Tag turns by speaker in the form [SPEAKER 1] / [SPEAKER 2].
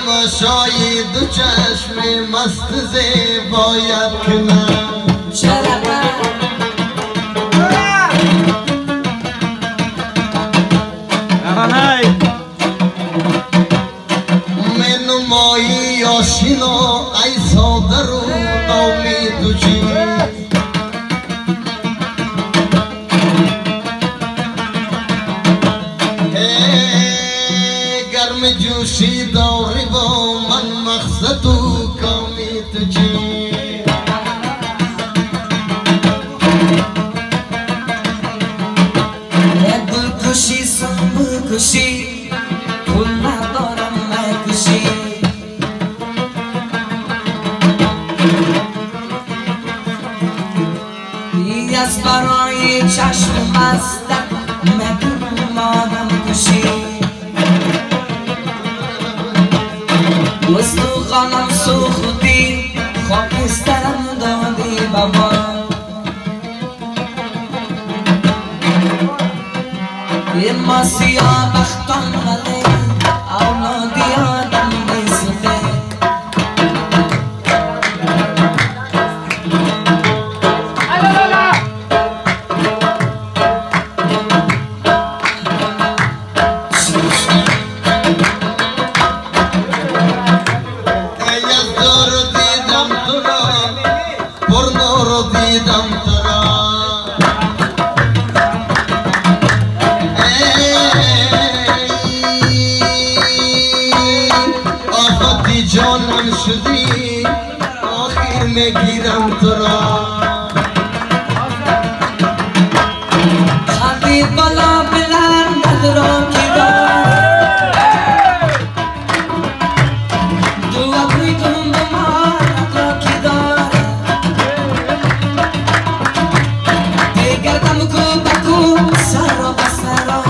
[SPEAKER 1] تماشای دو چشم مست زیبایت کنم من مایی آشینا ای ساده رو نامید جی گرم جوشی داری با من مقصد و کامی تجی گل کشی سنبول کشی پول ندارم نکشی از برای چشم مستم مگو مادم کشی استخوانم سوختی خاکسترم دادی بابا یه ما سیاه بختان ولی اولادی آدم نیسته جانم شدی آخر میگیرم تو را خطی بالا بلند را کی دار دو ابروی تون به مانت را کی دار دیگر دم کو بکو سر را بسر را